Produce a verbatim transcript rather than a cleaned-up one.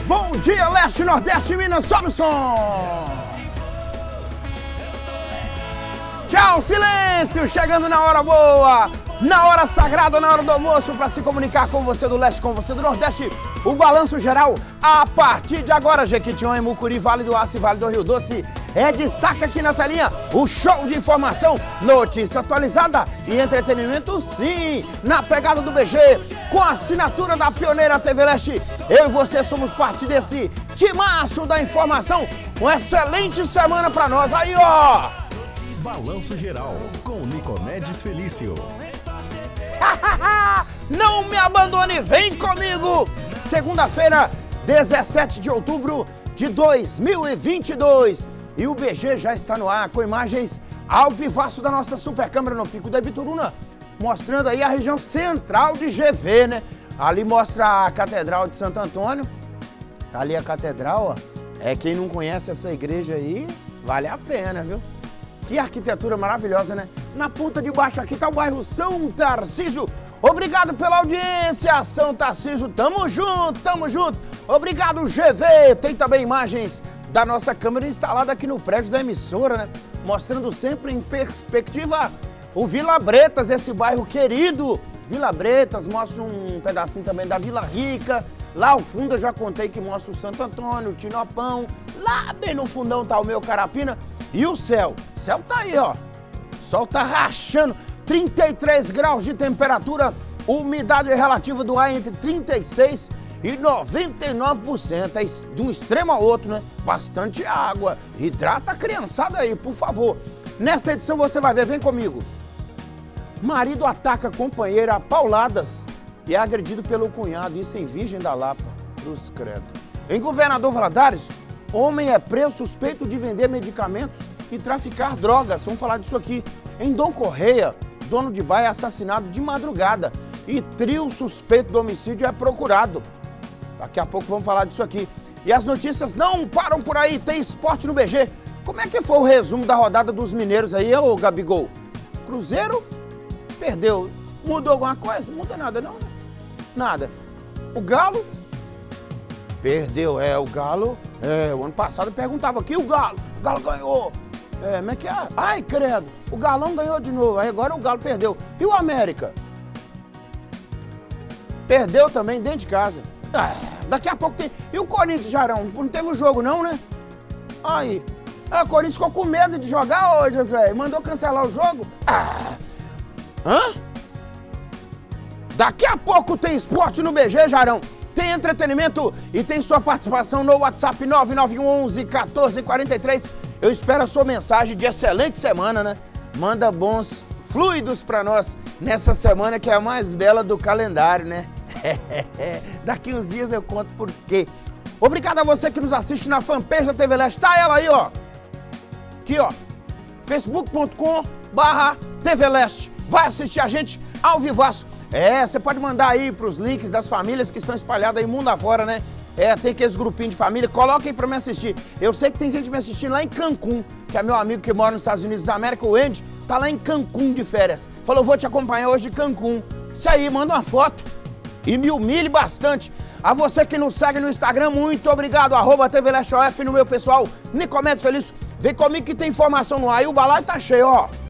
Bom dia, Leste, Nordeste, Minas, sobe o som! Tchau, silêncio! Chegando na hora boa, na hora sagrada, na hora do almoço, para se comunicar com você do Leste, com você do Nordeste. O balanço geral, a partir de agora, Jequitinhonha, Mucuri, Vale do Aço e Vale do Rio Doce. É destaque aqui na telinha, o show de informação, notícia atualizada e entretenimento, sim, na pegada do B G, com a assinatura da pioneira T V Leste. Eu e você somos parte desse timaço da informação. Uma excelente semana pra nós aí, ó! Balanço Geral, com Nicomedes Felício. Não me abandone, vem comigo! Segunda-feira, dezessete de outubro de dois mil e vinte e dois. E o B G já está no ar com imagens ao vivaço da nossa super câmera no Pico da Ibituruna, mostrando aí a região central de G V, né? Ali mostra a Catedral de Santo Antônio. Tá ali a catedral, ó. É, quem não conhece essa igreja aí, vale a pena, viu? Que arquitetura maravilhosa, né? Na ponta de baixo aqui tá o bairro São Tarcísio. Obrigado pela audiência, São Tarcísio. Tamo junto, tamo junto. Obrigado, G V. Tem também imagens da nossa câmera instalada aqui no prédio da emissora, né? Mostrando sempre em perspectiva o Vila Bretas, esse bairro querido. Vila Bretas, mostra um pedacinho também da Vila Rica. Lá ao fundo eu já contei que mostra o Santo Antônio, o Tinopão. Lá bem no fundão tá o meu Carapina. E o céu? O céu tá aí, ó. O sol tá rachando. trinta e três graus de temperatura. Umidade relativa do ar entre trinta e seis por cento e noventa e nove por cento. É de um extremo ao outro, né? Bastante água. Hidrata a criançada aí, por favor. Nesta edição você vai ver, vem comigo. Marido ataca companheira a pauladas e é agredido pelo cunhado, isso em Virgem da Lapa. Cruz credo. Em Governador Valadares, homem é preso suspeito de vender medicamentos e traficar drogas. Vamos falar disso aqui. Em Dom Correia, dono de bar é assassinado de madrugada e trio suspeito do homicídio é procurado. Daqui a pouco vamos falar disso aqui. E as notícias não param por aí, tem esporte no B G. Como é que foi o resumo da rodada dos mineiros aí, ô Gabigol? Cruzeiro perdeu. Mudou alguma coisa? Muda nada não, né? Nada. O Galo perdeu, é, o Galo, é, o ano passado eu perguntava aqui, o Galo, o Galo ganhou. É, como é que é? Ai, credo, o Galão ganhou de novo, aí agora o Galo perdeu. E o América? Perdeu também dentro de casa. Ah, daqui a pouco tem... E o Corinthians, Jarão? Não teve o jogo não, né? Aí, ah, o Corinthians ficou com medo de jogar hoje, velho. Mandou cancelar o jogo. Ah. Hã? Daqui a pouco tem esporte no B G, Jarão. Tem entretenimento e tem sua participação no WhatsApp nove nove um onze, quatorze quarenta e três. Eu espero a sua mensagem de excelente semana, né? Manda bons fluidos pra nós nessa semana que é a mais bela do calendário, né? Daqui uns dias eu conto por quê. Obrigado a você que nos assiste na fanpage da T V Leste. Tá ela aí, ó. Aqui, ó. facebook ponto com barra T V Leste. Vai assistir a gente ao vivaço. É, você pode mandar aí pros links das famílias que estão espalhadas aí mundo afora, né? É, tem aqueles grupinhos de família, coloca aí pra me assistir. Eu sei que tem gente me assistindo lá em Cancún, que é meu amigo que mora nos Estados Unidos da América, o Andy, tá lá em Cancún de férias. Falou, vou te acompanhar hoje de Cancún. Isso aí, manda uma foto e me humilhe bastante. A você que nos segue no Instagram, muito obrigado, arroba T V Leste O F no meu pessoal, Nicomedes Felício. Vem comigo que tem informação no ar e o balaio tá cheio, ó.